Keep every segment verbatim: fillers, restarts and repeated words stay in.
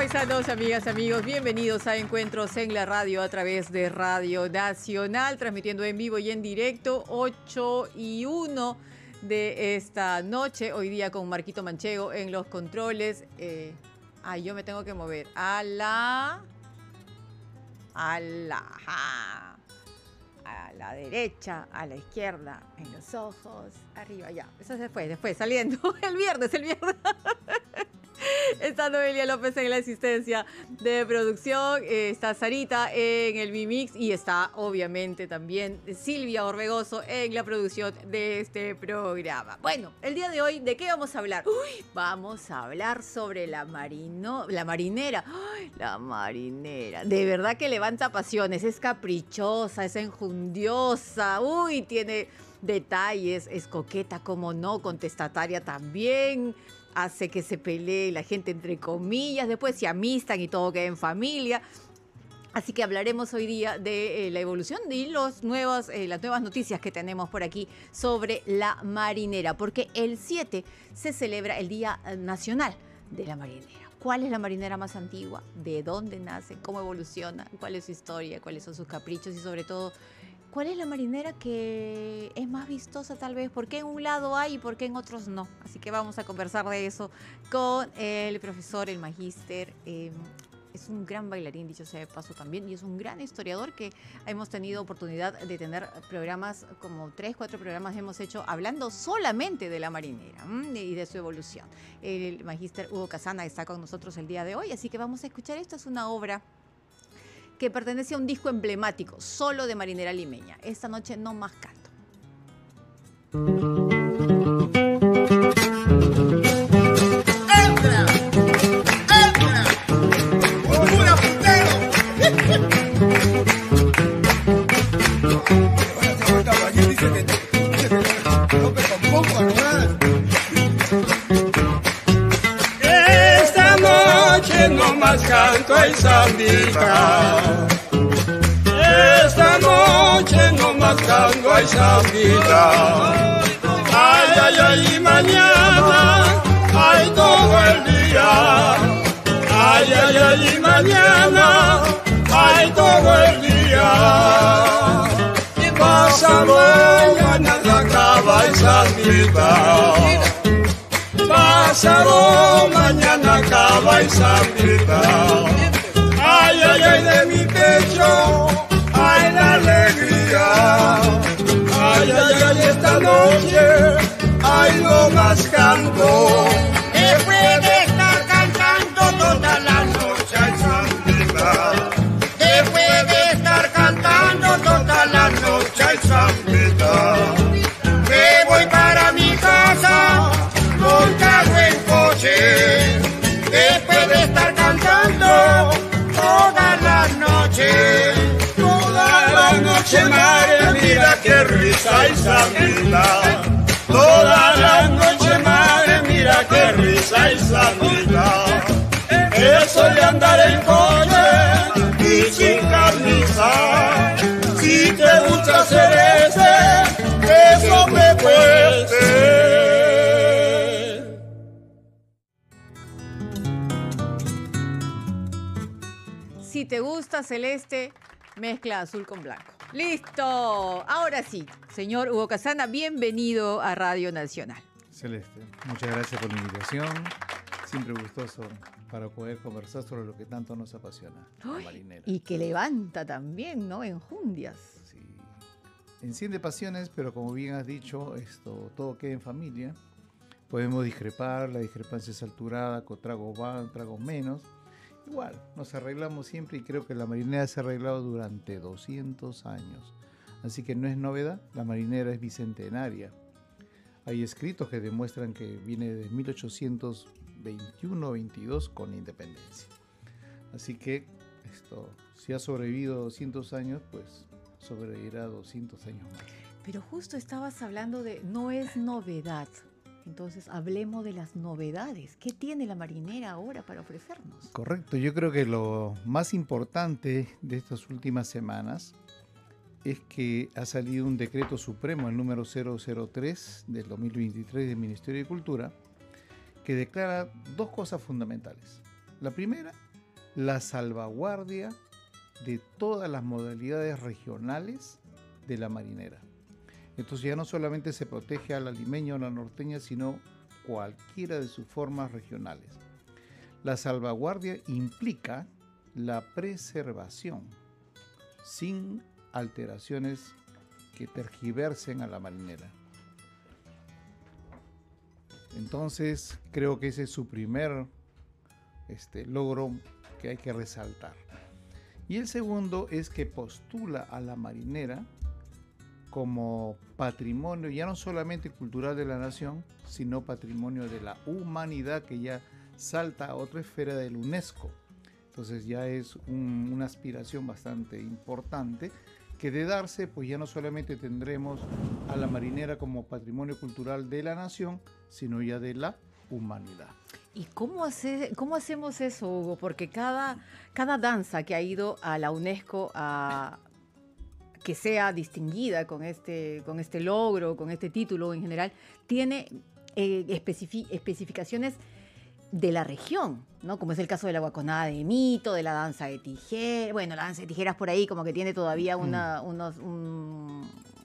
Buenas noches, amigas, amigos. Bienvenidos a Encuentros en la Radio a través de Radio Nacional, transmitiendo en vivo y en directo, ocho y uno de esta noche. Hoy día con Marquito Manchego en los controles. Eh, ay, yo me tengo que mover a la... A la... A la derecha, a la izquierda, en los ojos, arriba, ya. Eso se fue, después, saliendo. El viernes, el viernes. Está Noelia López en la asistencia de producción, eh, está Sarita en el B-Mix y está obviamente también Silvia Orbegoso en la producción de este programa. Bueno, el día de hoy, ¿de qué vamos a hablar? Uy, vamos a hablar sobre la marino, la marinera. Ay, la marinera, de verdad que levanta pasiones, es caprichosa, es enjundiosa, uy, tiene detalles, es coqueta, como no, contestataria también. Hace que se pelee la gente entre comillas, después se amistan y todo queda en familia. Así que hablaremos hoy día de eh, la evolución y los nuevos, eh, las nuevas noticias que tenemos por aquí sobre la marinera, porque el siete se celebra el Día Nacional de la Marinera. ¿Cuál es la marinera más antigua? ¿De dónde nace? ¿Cómo evoluciona? ¿Cuál es su historia? ¿Cuáles son sus caprichos? Y sobre todo, ¿cuál es la marinera que es más vistosa tal vez? ¿Por qué en un lado hay y por qué en otros no? Así que vamos a conversar de eso con el profesor, el magíster. Eh, es un gran bailarín, dicho sea de paso también, y es un gran historiador que hemos tenido oportunidad de tener programas, como tres, cuatro programas hemos hecho hablando solamente de la marinera ¿m? y de su evolución. El magíster Hugo Casana está con nosotros el día de hoy, así que vamos a escuchar. Esto es una obra que pertenece a un disco emblemático, solo de marinera limeña. Esta noche no más canto. ¡Entra! ¡Entra! ¡Una puntero! Esta noche no más canto a Isabita. Esta noche no más canto a Isabita. Ay, ay, ay, y mañana, ay, todo el día. Ay, ay, ay, y mañana, ay, todo el día. Y pasado mañana acaba Isabita. Pasado mañana acaba Isabita. Ay, ay, ay, de mi pecho, ay, la alegría. Ay, ay, ay, esta noche, ay, no más canto. Después de estar cantando toda la noche, ay, Santita. Después de estar cantando toda la noche, ay, Santita. Me voy para mi casa, montado en coche. Después de estar cantando toda la noche, toda la noche, madre, mira qué risa y Santita. Toda la noche, madre, mira qué risa y Santita. Eso de andar en coche y sin camisa, si te gusta hacer ese, eso me cueste. Si te gusta celeste, mezcla azul con blanco. ¡Listo! Ahora sí, señor Hugo Casana, bienvenido a Radio Nacional. Celeste, muchas gracias por la invitación. Siempre gustoso para poder conversar sobre lo que tanto nos apasiona, la marinera. Y que levanta también, ¿no? Enjundias. Sí. Enciende pasiones, pero como bien has dicho, esto todo queda en familia. Podemos discrepar, la discrepancia es alturada, con tragos van, tragos menos. Igual, nos arreglamos siempre y creo que la marinera se ha arreglado durante doscientos años. Así que no es novedad, la marinera es bicentenaria. Hay escritos que demuestran que viene de mil ochocientos veintiuno veintidós con independencia. Así que esto, si ha sobrevivido doscientos años, pues sobrevivirá doscientos años más. Pero justo estabas hablando de no es novedad. Entonces, hablemos de las novedades. ¿Qué tiene la marinera ahora para ofrecernos? Correcto, yo creo que lo más importante de estas últimas semanas es que ha salido un decreto supremo, el número cero cero tres del dos mil veintitrés del Ministerio de Cultura, que declara dos cosas fundamentales. La primera la salvaguardia de todas las modalidades regionales de la marinera. Entonces ya no solamente se protege a la limeña o la norteña, sino cualquiera de sus formas regionales. La salvaguardia implica la preservación sin alteraciones que tergiversen a la marinera. Entonces creo que ese es su primer este, logro que hay que resaltar. Y el segundo es que postula a la marinera como patrimonio ya no solamente cultural de la nación, sino patrimonio de la humanidad, que ya salta a otra esfera del UNESCO. Entonces ya es un, una aspiración bastante importante, que de darse, pues ya no solamente tendremos a la marinera como patrimonio cultural de la nación, sino ya de la humanidad. ¿Y cómo, hace, cómo hacemos eso, Hugo? Porque cada, cada danza que ha ido a la UNESCO a que sea distinguida con este, con este logro, con este título en general, tiene eh, especific- especificaciones de la región, ¿no? Como es el caso de la guaconada de Mito, de la danza de tijeras. Bueno, la danza de tijeras por ahí como que tiene todavía una, mm. unos, un,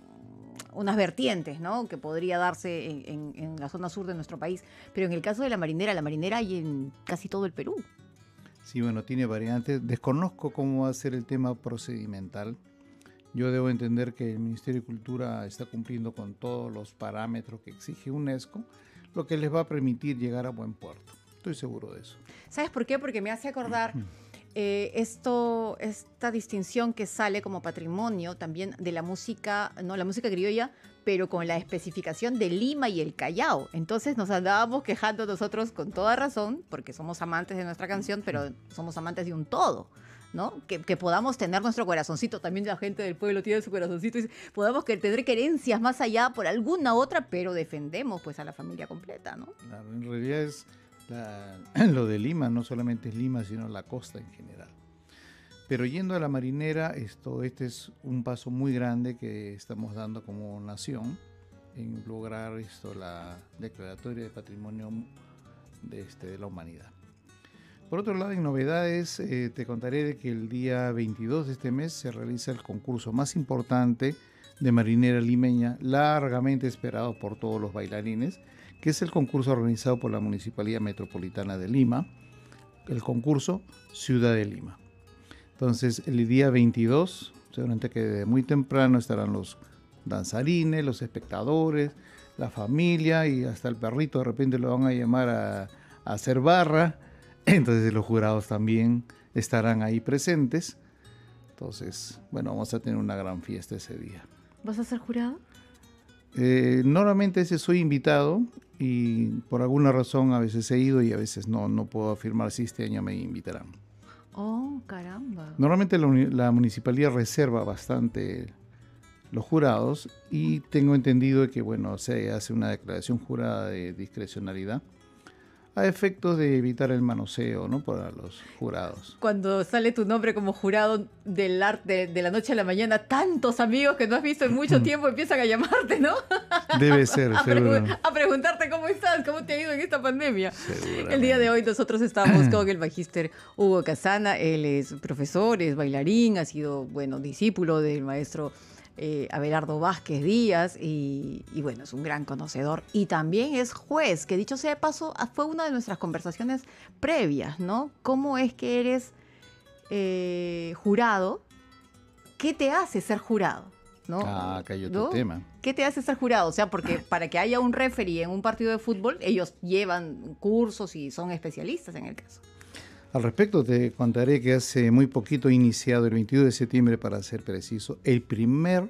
unas vertientes, ¿no? Que podría darse en, en, en la zona sur de nuestro país. Pero en el caso de la marinera, la marinera hay en casi todo el Perú. Sí, bueno, tiene variantes. Desconozco cómo va a ser el tema procedimental. Yo debo entender que el Ministerio de Cultura está cumpliendo con todos los parámetros que exige UNESCO, lo que les va a permitir llegar a buen puerto. Estoy seguro de eso. ¿Sabes por qué? Porque me hace acordar eh, esto, esta distinción que sale como patrimonio también de la música, no la música criolla, pero con la especificación de Lima y el Callao. Entonces nos andábamos quejando nosotros con toda razón, porque somos amantes de nuestra canción, pero somos amantes de un todo, ¿no? Que, que podamos tener nuestro corazoncito, también la gente del pueblo tiene su corazoncito, y podamos que tener querencias más allá por alguna otra, pero defendemos pues a la familia completa, ¿no? Claro, en realidad es la, lo de Lima, no solamente es Lima, sino la costa en general. Pero yendo a la marinera, esto, este es un paso muy grande que estamos dando como nación en lograr esto, la declaratoria de patrimonio de, este, de la humanidad. Por otro lado, en novedades, eh, te contaré de que el día veintidós de este mes se realiza el concurso más importante de marinera limeña, largamente esperado por todos los bailarines, que es el concurso organizado por la Municipalidad Metropolitana de Lima, el concurso Ciudad de Lima. Entonces, el día veintidós, seguramente que de muy temprano estarán los danzarines, los espectadores, la familia y hasta el perrito de repente lo van a llamar a, a hacer barra. Entonces los jurados también estarán ahí presentes. Entonces, bueno, vamos a tener una gran fiesta ese día. ¿Vas a ser jurado? Eh, normalmente ese soy invitado y por alguna razón a veces he ido y a veces no, no puedo afirmar si este año me invitarán. Oh, caramba. Normalmente la, la municipalidad reserva bastante los jurados y tengo entendido que, bueno, se hace una declaración jurada de discrecionalidad a efectos de evitar el manoseo, ¿no? Para los jurados. Cuando sale tu nombre como jurado del arte de, de la noche a la mañana, tantos amigos que no has visto en mucho tiempo empiezan a llamarte, ¿no? Debe ser, a, seguro. pregu- a preguntarte cómo estás, cómo te ha ido en esta pandemia. El día de hoy nosotros estamos con el magíster Hugo Casana. Él es profesor, es bailarín, ha sido, bueno, discípulo del maestro Eh, Abelardo Vázquez Díaz y, y bueno, es un gran conocedor y también es juez, que dicho sea de paso fue una de nuestras conversaciones previas, ¿no? ¿Cómo es que eres eh, jurado? ¿Qué te hace ser jurado? ¿No? Ah, acá hay otro ¿no? tema. ¿Qué te hace ser jurado? O sea, porque para que haya un referee en un partido de fútbol, ellos llevan cursos y son especialistas en el caso. Al respecto te contaré que hace muy poquito he iniciado, el veintidós de septiembre para ser preciso, el primer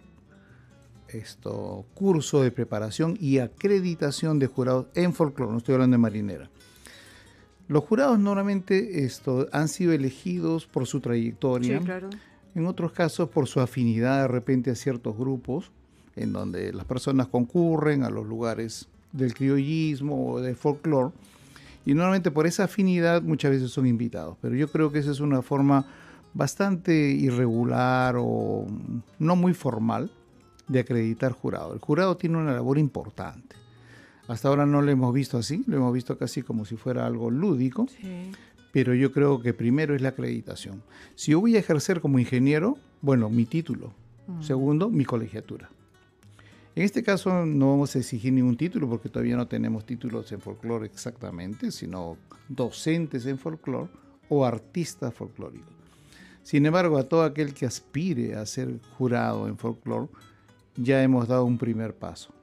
esto, curso de preparación y acreditación de jurados en folclore, no estoy hablando de marinera. Los jurados normalmente esto, han sido elegidos por su trayectoria, Sí, claro. en otros casos por su afinidad de repente a ciertos grupos, en donde las personas concurren a los lugares del criollismo o del folclore, y normalmente por esa afinidad muchas veces son invitados. Pero yo creo que esa es una forma bastante irregular o no muy formal de acreditar jurado. El jurado tiene una labor importante. Hasta ahora no lo hemos visto así, lo hemos visto casi como si fuera algo lúdico. Sí. pero yo creo que primero es la acreditación. Si yo voy a ejercer como ingeniero, bueno, mi título. Mm. Segundo, mi colegiatura. En este caso no vamos a exigir ningún título porque todavía no tenemos títulos en folclore exactamente, sino docentes en folclore o artistas folclóricos. Sin embargo, a todo aquel que aspire a ser jurado en folclore, ya hemos dado un primer paso.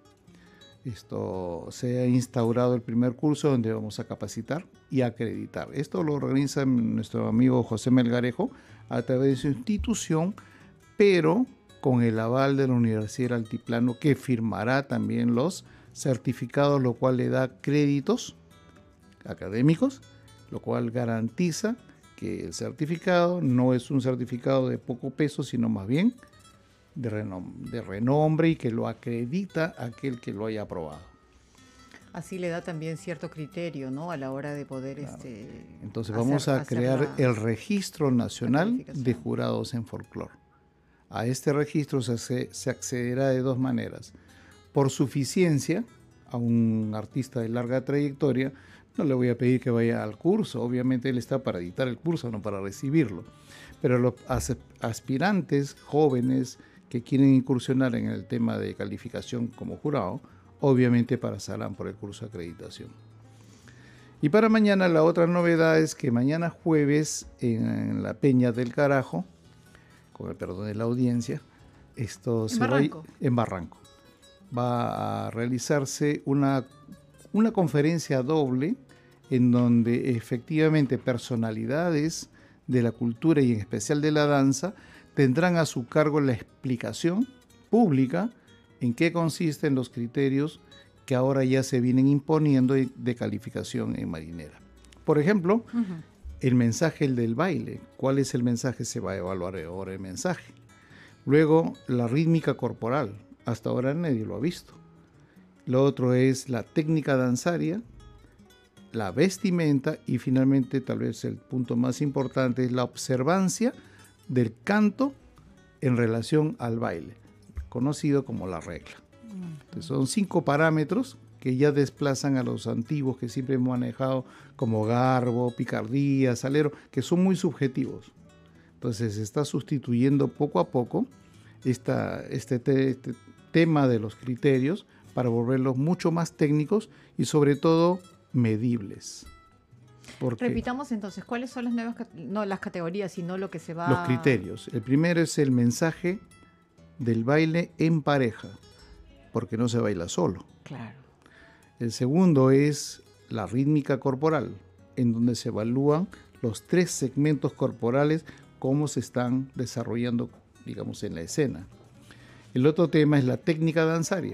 Esto se ha instaurado el primer curso donde vamos a capacitar y acreditar. Esto lo organiza nuestro amigo José Melgarejo a través de su institución, pero con el aval de la Universidad del Altiplano, que firmará también los certificados, lo cual le da créditos académicos, lo cual garantiza que el certificado no es un certificado de poco peso, sino más bien de renombre, de renombre y que lo acredita aquel que lo haya aprobado. Así le da también cierto criterio, ¿no? A la hora de poder... Claro. Este, Entonces vamos hacer, a crear el Registro Nacional de Jurados en Folclore. A este registro se, se accederá de dos maneras. Por suficiencia, a un artista de larga trayectoria, no le voy a pedir que vaya al curso, obviamente él está para dictar el curso, no para recibirlo. Pero los aspirantes jóvenes que quieren incursionar en el tema de calificación como jurado, obviamente pasarán por el curso de acreditación. Y para mañana la otra novedad es que mañana jueves en la Peña del Carajo, con el perdón de la audiencia, esto se va en Barranco. Va a realizarse una, una conferencia doble en donde efectivamente personalidades de la cultura y en especial de la danza tendrán a su cargo la explicación pública en qué consisten los criterios que ahora ya se vienen imponiendo de calificación en marinera. Por ejemplo, uh-huh. el mensaje el del baile. ¿Cuál es el mensaje? Se va a evaluar ahora el mensaje. Luego, la rítmica corporal. Hasta ahora nadie lo ha visto. Lo otro es la técnica danzaria, la vestimenta y finalmente, tal vez el punto más importante, es la observancia del canto en relación al baile, conocido como la regla. Entonces, son cinco parámetros que ya desplazan a los antiguos que siempre hemos manejado como garbo, picardía, salero, que son muy subjetivos. Entonces se está sustituyendo poco a poco esta, este, te, este tema de los criterios para volverlos mucho más técnicos y sobre todo medibles. Porque repitamos entonces, ¿cuáles son las nuevas, no las categorías, sino lo que se va... Los criterios. El primero es el mensaje del baile en pareja, porque no se baila solo. Claro. El segundo es la rítmica corporal, en donde se evalúan los tres segmentos corporales, cómo se están desarrollando, digamos, en la escena. El otro tema es la técnica danzaria.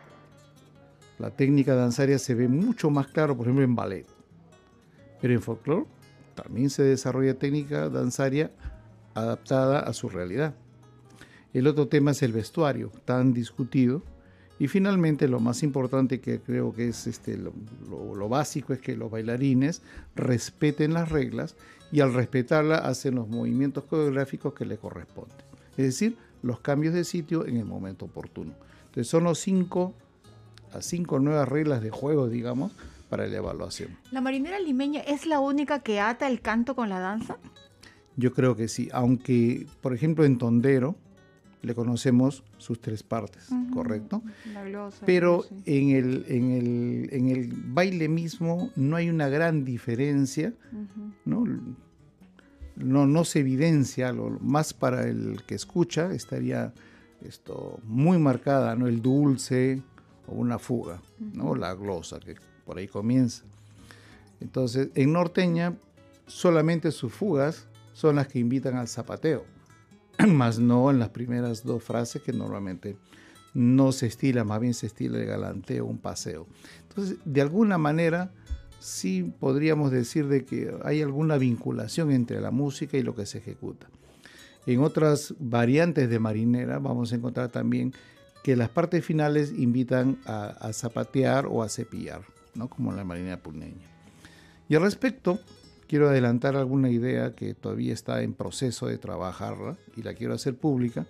La técnica danzaria se ve mucho más claro, por ejemplo, en ballet. Pero en folclore también se desarrolla técnica danzaria adaptada a su realidad. El otro tema es el vestuario, tan discutido. Y finalmente, lo más importante que creo que es este, lo, lo, lo básico es que los bailarines respeten las reglas y al respetarlas hacen los movimientos coreográficos que les corresponden. Es decir, los cambios de sitio en el momento oportuno. Entonces son los cinco, las cinco nuevas reglas de juego, digamos, para la evaluación. ¿La marinera limeña es la única que ata el canto con la danza? Yo creo que sí, aunque, por ejemplo, en Tondero le conocemos sus tres partes, uh-huh. ¿correcto? La glosa, pero sí. en, el, en, el, en el baile mismo no hay una gran diferencia, uh-huh. ¿no? No, no se evidencia, lo, más para el que escucha estaría esto muy marcada, ¿no? El dulce o una fuga, uh-huh. ¿no? La glosa, que por ahí comienza. Entonces, en norteña solamente sus fugas son las que invitan al zapateo, más no en las primeras dos frases que normalmente no se estila, más bien se estila el galanteo, un paseo. Entonces, de alguna manera, sí podríamos decir de que hay alguna vinculación entre la música y lo que se ejecuta. En otras variantes de marinera vamos a encontrar también que las partes finales invitan a, a zapatear o a cepillar, ¿no? Como en la marinera puneña. Y al respecto, quiero adelantar alguna idea que todavía está en proceso de trabajarla y la quiero hacer pública,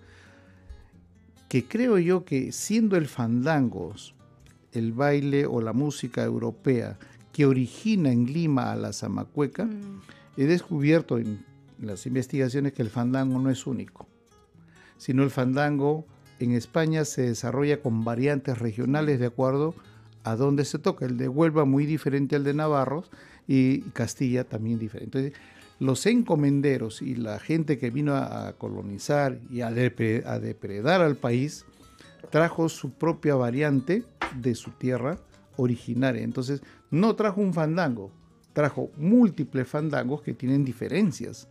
que creo yo que siendo el fandango, el baile o la música europea que origina en Lima a la zamacueca, mm. he descubierto en las investigaciones que el fandango no es único, sino el fandango en España se desarrolla con variantes regionales de acuerdo a dónde se toca. El de Huelva muy diferente al de Navarros y Castilla también diferente. Entonces, los encomenderos y la gente que vino a, a colonizar y a, depre, a depredar al país trajo su propia variante de su tierra originaria. Entonces, no trajo un fandango, trajo múltiples fandangos que tienen diferencias.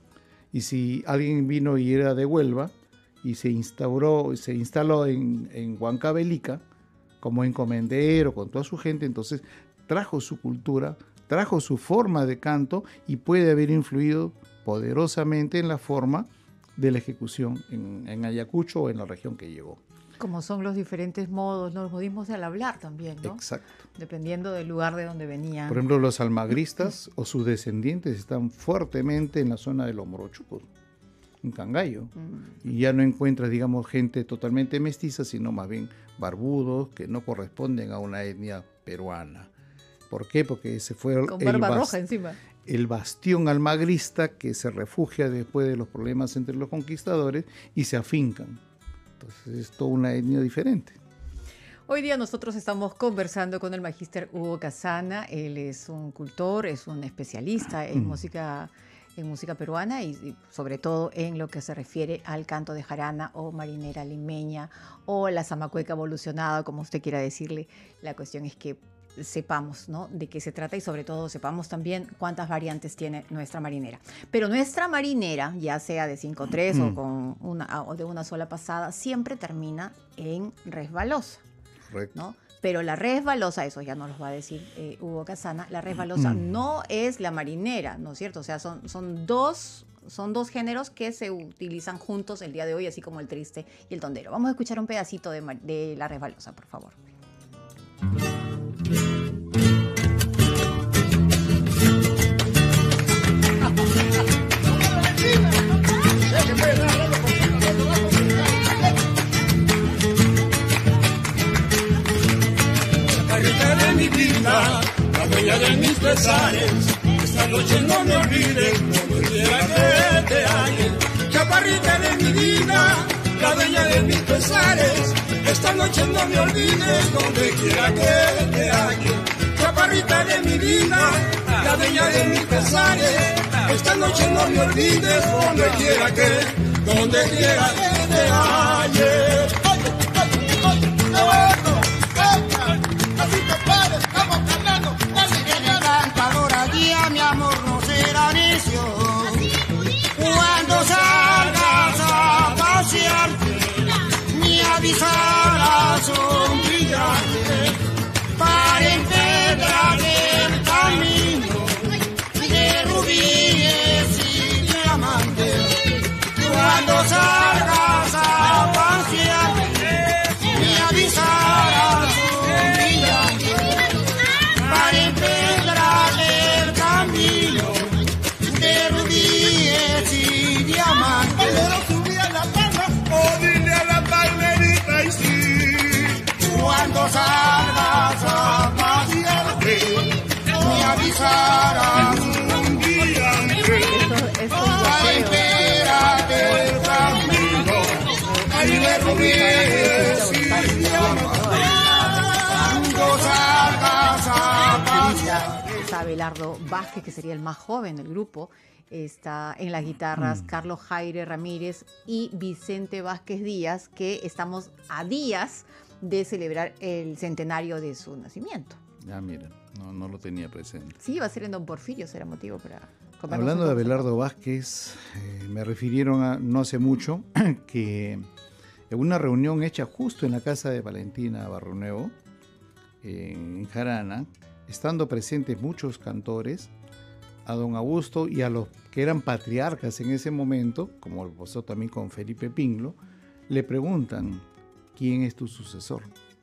Y si alguien vino y era de Huelva y se instauró, se instaló en, en Huancavelica como encomendero con toda su gente, entonces trajo su cultura, trajo su forma de canto y puede haber influido poderosamente en la forma de la ejecución en, en Ayacucho o en la región que llegó. Como son los diferentes modos, los modismos al hablar también, ¿no? Exacto. Dependiendo del lugar de donde venían. Por ejemplo, los almagristas o sus descendientes están fuertemente en la zona de los morochucos, en Cangallo. Mm. Y ya no encuentras, digamos, gente totalmente mestiza, sino más bien barbudos que no corresponden a una etnia peruana. ¿Por qué? Porque ese fue Con el, barba bast roja encima. el bastión almagrista que se refugia después de los problemas entre los conquistadores y se afincan. Entonces es toda una etnia diferente. Hoy día nosotros estamos conversando con el magíster Hugo Casana. Él es un cultor, es un especialista en, mm. música, en música peruana y, y sobre todo en lo que se refiere al canto de jarana o marinera limeña o la zamacueca evolucionada, como usted quiera decirle. La cuestión es que sepamos, ¿no?, de qué se trata y sobre todo sepamos también cuántas variantes tiene nuestra marinera. Pero nuestra marinera, ya sea de cinco tres o, con una, o de una sola pasada, siempre termina en resbalosa. Correcto. ¿No? Pero la resbalosa, eso ya nos lo va a decir eh, Hugo Casana, la resbalosa mm. no es la marinera, ¿no es cierto? O sea, son, son dos... Son dos géneros que se utilizan juntos el día de hoy, así como el triste y el tondero. Vamos a escuchar un pedacito de, de la resbalosa, por favor. Chaparrita de mi vida, la dueña de mis pesares, esta noche no me olvides, como quiera que te halle. Chaparrita de mi vida, la dueña de mis pesares, esta noche no me olvides, donde quiera que te halle. Chaparrita de mi vida, la dueña de mis pesares, esta noche no me olvides, donde quiera que, donde quiera que te halle. Así te pares, estamos cantando, dale, viene cantadora, guía, mi amor, no será necio. Cuando salgas a pasear, ni avisarás un brillante para empedrar el camino de rubíes y diamantes. Cuando salgas a pasear, ni avisarás un brillante para empedrar el camino de rubíes y diamantes. Pero subí a la palma o dile a la palmerita y sí. Cuando salgas a pasearte, me avisarás un día para empedrar el camino de rubíes y diamantes. Cuando salgas a pasear. Está Abelardo Vázquez, que sería el más joven del grupo. Está en las guitarras mm. Carlos Jaire Ramírez y Vicente Vázquez Díaz, que estamos a días de celebrar el centenario de su nacimiento. Ah, mira, no, no lo tenía presente. Sí, va a ser en Don Porfirio, será motivo para... Hablando de Abelardo Vázquez, eh, me refirieron a, no hace mucho que en una reunión hecha justo en la casa de Valentina Barronuevo, en Jarana, estando presentes muchos cantores, a don Augusto y a los que eran patriarcas en ese momento, como pasó también con Felipe Pinglo, le preguntan, ¿quién es tu sucesor?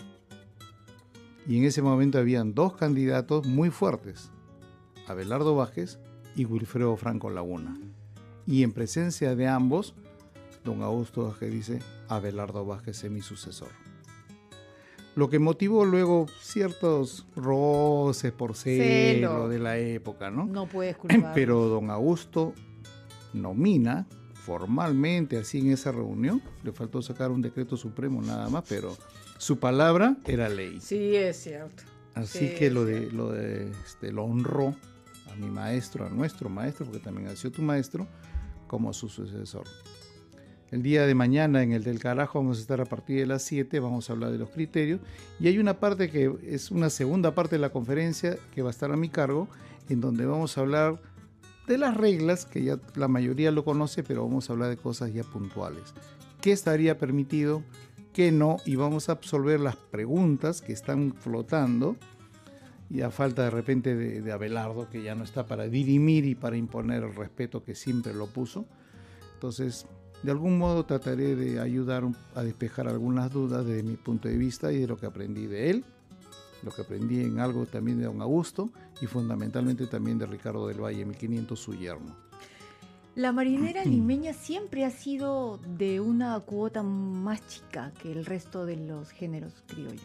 Y en ese momento habían dos candidatos muy fuertes, Abelardo Vázquez y Wilfredo Franco Laguna. Y en presencia de ambos, don Augusto Vázquez dice, Abelardo Vázquez es mi sucesor. lo que motivó luego ciertos roces por celo, Celo. de la época, ¿no? No puedes culpar. Pero don Augusto nomina formalmente, así en esa reunión, le faltó sacar un decreto supremo nada más, pero su palabra era ley. Sí, es cierto. Así Sí, que es lo de, cierto. lo de este, lo honró a mi maestro, a nuestro maestro, porque también ha sido tu maestro, como su sucesor. El día de mañana en el del carajo vamos a estar a partir de las siete, vamos a hablar de los criterios, y hay una parte que es una segunda parte de la conferencia que va a estar a mi cargo, en donde vamos a hablar de las reglas, que ya la mayoría lo conoce, pero vamos a hablar de cosas ya puntuales. ¿Qué estaría permitido? ¿Qué no? Y vamos a absolver las preguntas que están flotando, y a falta de repente de, de Abelardo, que ya no está para dirimir y para imponer el respeto que siempre lo puso. Entonces, de algún modo trataré de ayudar a despejar algunas dudas desde mi punto de vista y de lo que aprendí de él, lo que aprendí en algo también de don Augusto y fundamentalmente también de Ricardo del Valle, mil quinientos, su yerno. La marinera limeña siempre ha sido de una cuota más chica que el resto de los géneros criollos.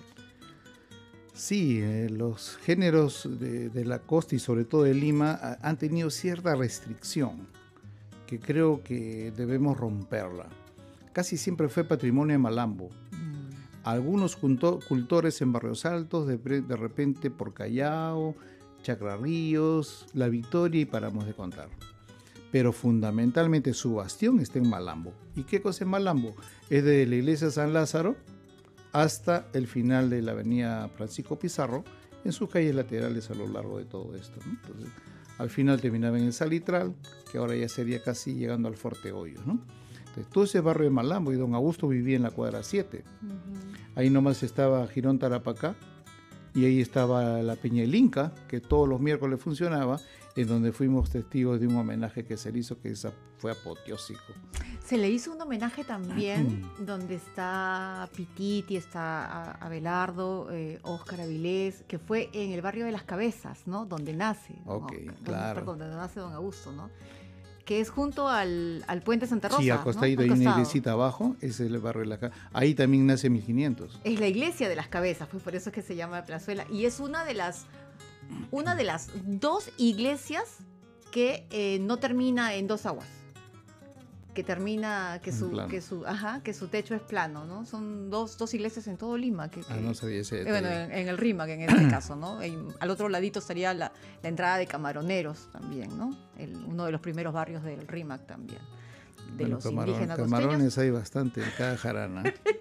Sí, eh, los géneros de, de la costa y sobre todo de Lima a, han tenido cierta restricción que creo que debemos romperla. Casi siempre fue patrimonio de Malambo. Algunos culto, cultores en Barrios Altos, de, de repente por Callao, Chacra Ríos, La Victoria y paramos de contar. Pero fundamentalmente su bastión está en Malambo. ¿Y qué cosa es Malambo? Es de la iglesia San Lázaro hasta el final de la avenida Francisco Pizarro, en sus calles laterales a lo largo de todo esto, ¿no? Entonces, al final terminaba en el Salitral, que ahora ya sería casi llegando al Forte Hoyos, ¿no? Entonces, todo ese barrio de Malambo, y don Augusto vivía en la cuadra siete. Uh-huh. Ahí nomás estaba Girón Tarapacá, y ahí estaba la Peña El Inca, que todos los miércoles funcionaba, en donde fuimos testigos de un homenaje que se le hizo, que esa fue apoteósico. Se le hizo un homenaje también, donde está Pititi, está Abelardo, eh, Óscar Avilés, que fue en el barrio de Las Cabezas, ¿no? Donde nace. Ok, ¿no? claro. Perdón, donde nace don Augusto, ¿no? Que es junto al, al puente Santa Rosa. Sí, acostadito, ¿no? hay una iglesita abajo, ese es el barrio de la Cabeza. Ahí también nace mil quinientos. Es la iglesia de Las Cabezas, pues por eso es que se llama Plazuela. Y es una de las, una de las dos iglesias que eh, no termina en dos aguas. Que termina, que su, que su, ajá, que su techo es plano, ¿no? Son dos, dos iglesias en todo Lima. Que, que, ah, no sabía ese eh, Bueno, en, en el Rímac, en este caso, ¿no? En, al otro ladito estaría la, la entrada de Camaroneros también, ¿no? El, uno de los primeros barrios del Rímac también. De bueno, los camarón, indígenas camarones costeños. hay bastante en cada jarana.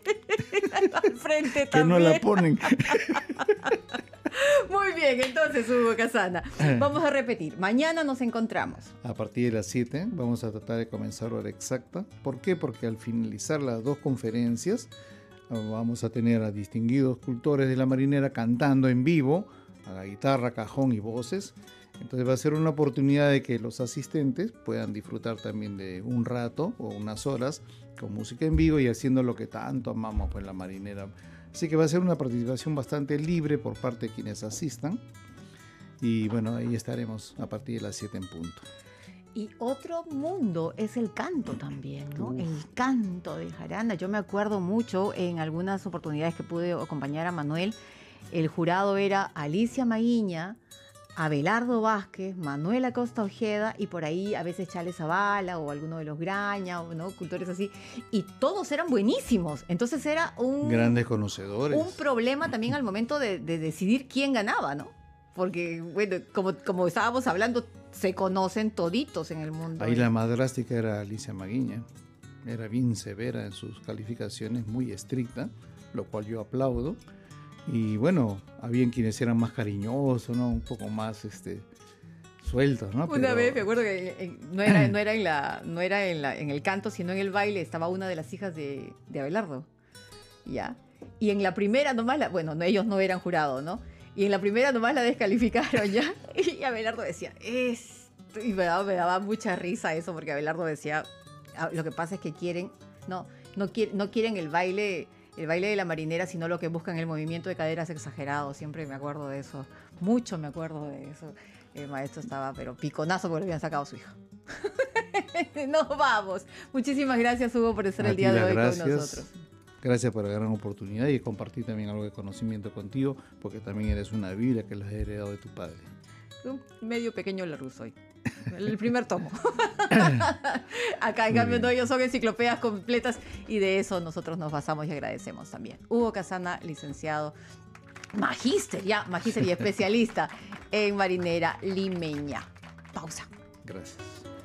Al frente que también. no la ponen. Muy bien, entonces, Hugo Casana, vamos a repetir. Mañana nos encontramos. A partir de las siete vamos a tratar de comenzar hora exacta. ¿Por qué? Porque al finalizar las dos conferencias vamos a tener a distinguidos cultores de la marinera cantando en vivo, a la guitarra, cajón y voces. Entonces va a ser una oportunidad de que los asistentes puedan disfrutar también de un rato o unas horas con música en vivo y haciendo lo que tanto amamos pues la marinera. Así que va a ser una participación bastante libre por parte de quienes asistan. Y bueno, ahí estaremos a partir de las siete en punto. Y otro mundo es el canto también, ¿no? Uf. El canto de jarana. Yo me acuerdo mucho en algunas oportunidades que pude acompañar a Manuel. El jurado era Alicia Maguiña, Abelardo Vázquez, Manuel Acosta Ojeda y por ahí a veces Chale Zavala o alguno de los Graña, o, ¿no? Cultores así. Y todos eran buenísimos. Entonces era un... Grandes conocedores. Un problema también al momento de, de decidir quién ganaba, ¿no? Porque, bueno, como, como estábamos hablando, se conocen toditos en el mundo. Ahí la más drástica era Alicia Maguiña. Era bien severa en sus calificaciones, muy estricta, lo cual yo aplaudo. Y bueno, habían quienes eran más cariñosos, ¿no? Un poco más este, sueltos, ¿no? Una Pero... vez me acuerdo que en, no era, no era, en, la, no era en, la, en el canto, sino en el baile, estaba una de las hijas de, de Abelardo. ¿Ya? Y en la primera nomás, la, bueno, no, ellos no eran jurados, ¿no? Y en la primera nomás la descalificaron, ¿ya? Y Abelardo decía, esto, y me daba, me daba mucha risa eso, porque Abelardo decía, lo que pasa es que quieren, no, no, quiere, no quieren el baile... el baile de la marinera, sino lo que buscan el movimiento de caderas exagerado. Siempre me acuerdo de eso. Mucho me acuerdo de eso. El maestro estaba, pero piconazo porque le habían sacado a su hija. Nos vamos. Muchísimas gracias, Hugo, por estar el día de hoy gracias. con nosotros. Gracias por la gran oportunidad y compartir también algo de conocimiento contigo, porque también eres una Biblia que la has heredado de tu padre. Un medio pequeño Larousse soy. El primer tomo. Acá, en Muy cambio, bien. no, ellos son enciclopedias completas y de eso nosotros nos basamos y agradecemos también. Hugo Casana, licenciado, magíster, ya, magíster y especialista en marinera limeña. Pausa. Gracias.